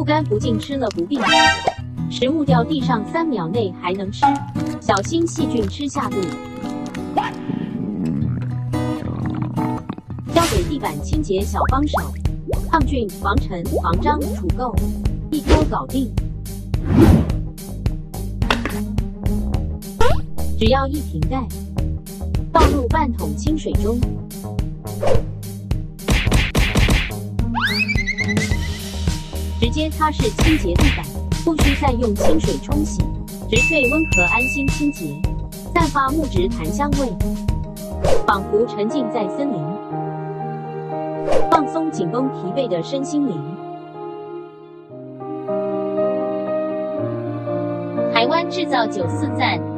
树干不净吃了不病，食物掉地上3秒内还能吃，小心细菌吃下肚。交给地板清洁小帮手，抗菌、防尘、防蟑、除垢，一锅搞定。只要一瓶盖，倒入半桶清水中。直接擦拭清洁地板，不需再用清水冲洗，植萃温和安心清洁，散发木质檀香味，仿佛沉浸在森林，放松紧绷疲惫的身心灵。台湾制造94赞。